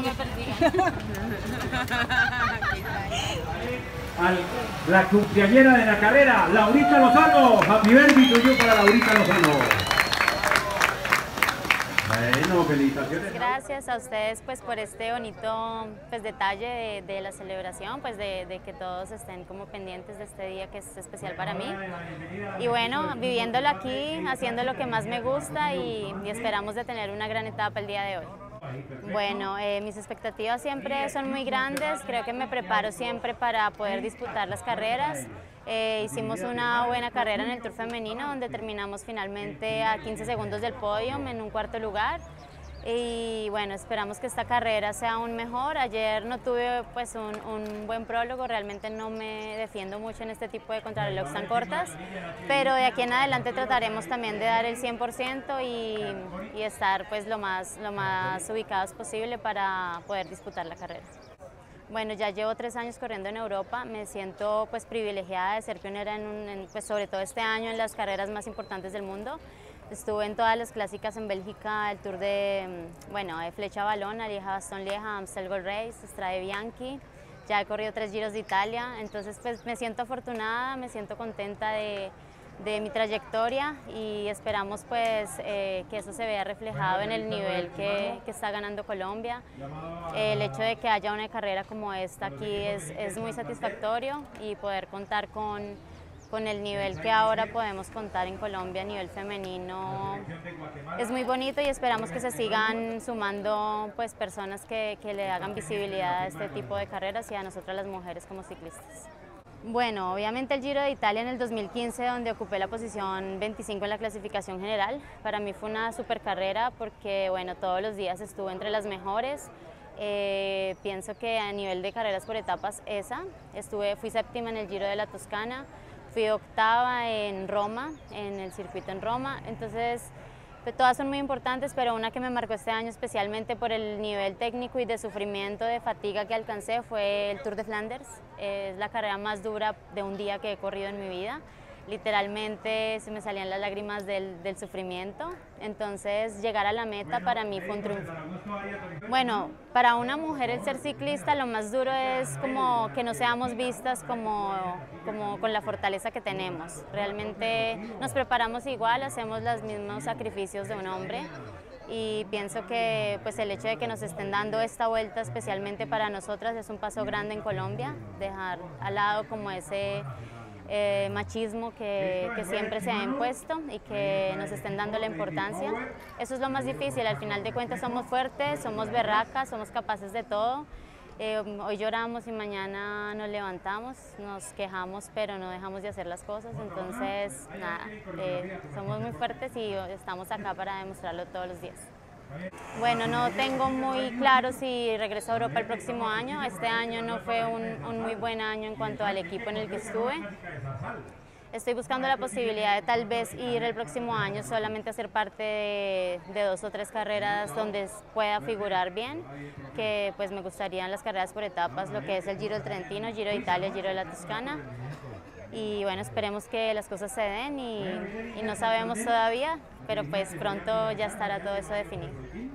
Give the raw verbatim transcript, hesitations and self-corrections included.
no me persigan. Al, la cumpleañera de la carrera, Laurita Lozano. Happy birthday to you para Laurita Lozano. Bueno, felicitaciones. Gracias a ustedes pues por este bonito pues detalle de, de la celebración, pues de, de que todos estén como pendientes de este día que es especial para mí. Y bueno, viviéndolo aquí, haciendo lo que más me gusta y, y esperamos de tener una gran etapa el día de hoy. Bueno, eh, mis expectativas siempre son muy grandes, creo que me preparo siempre para poder disputar las carreras. Eh, hicimos una buena carrera en el Tour femenino donde terminamos finalmente a quince segundos del podio en un cuarto lugar. Y bueno, esperamos que esta carrera sea aún mejor. Ayer no tuve pues un, un buen prólogo, realmente no me defiendo mucho en este tipo de contrarreloj tan cortas, pero de aquí en adelante trataremos también de dar el cien por ciento y, y estar pues lo más, lo más ubicados posible para poder disputar la carrera. Bueno, ya llevo tres años corriendo en Europa, me siento pues privilegiada de ser pionera en, un, en pues sobre todo este año en las carreras más importantes del mundo. Estuve en todas las clásicas en Bélgica, el Tour de, bueno, de Flecha Valona, Lieja-Bastogne-Lieja, Amstel Gold Race, Strade Bianchi. Ya he corrido tres Giros de Italia, entonces pues me siento afortunada, me siento contenta de, de mi trayectoria y esperamos pues eh, que eso se vea reflejado en el nivel que, que está ganando Colombia. El hecho de que haya una carrera como esta aquí es, es muy satisfactorio y poder contar con con el nivel que ahora podemos contar en Colombia a nivel femenino es muy bonito y esperamos que se sigan sumando pues, personas que, que le hagan visibilidad a este tipo de carreras y a nosotras las mujeres como ciclistas. Bueno, obviamente el Giro de Italia en el dos mil quince, donde ocupé la posición veinticinco en la clasificación general, para mí fue una super carrera porque bueno, todos los días estuve entre las mejores. Eh, pienso que a nivel de carreras por etapas esa, estuve, fui séptima en el Giro de la Toscana, fui octava en Roma, en el circuito en Roma, entonces pues, todas son muy importantes, pero una que me marcó este año especialmente por el nivel técnico y de sufrimiento, de fatiga que alcancé fue el Tour de Flanders. Es la carrera más dura de un día que he corrido en mi vida. Literalmente se me salían las lágrimas del, del sufrimiento, entonces llegar a la meta para mí fue un triunfo. Bueno, para una mujer el ser ciclista lo más duro es como que no seamos vistas como, como con la fortaleza que tenemos. Realmente nos preparamos igual, hacemos los mismos sacrificios de un hombre y pienso que pues, el hecho de que nos estén dando esta vuelta especialmente para nosotras es un paso grande en Colombia, dejar al lado como ese Eh, machismo que, que siempre se ha impuesto y que nos estén dando la importancia. Eso es lo más difícil, al final de cuentas somos fuertes, somos berracas, somos capaces de todo. Eh, hoy lloramos y mañana nos levantamos, nos quejamos pero no dejamos de hacer las cosas, entonces nada, eh, somos muy fuertes y estamos acá para demostrarlo todos los días. Bueno, no tengo muy claro si regreso a Europa el próximo año. Este año no fue un, un muy buen año en cuanto al equipo en el que estuve. Estoy buscando la posibilidad de tal vez ir el próximo año solamente a ser parte de, de dos o tres carreras donde pueda figurar bien, que pues me gustarían las carreras por etapas, lo que es el Giro del Trentino, Giro de Italia, Giro de la Toscana. Y bueno, esperemos que las cosas se den y, y no sabemos todavía, pero pues pronto ya estará todo eso definido.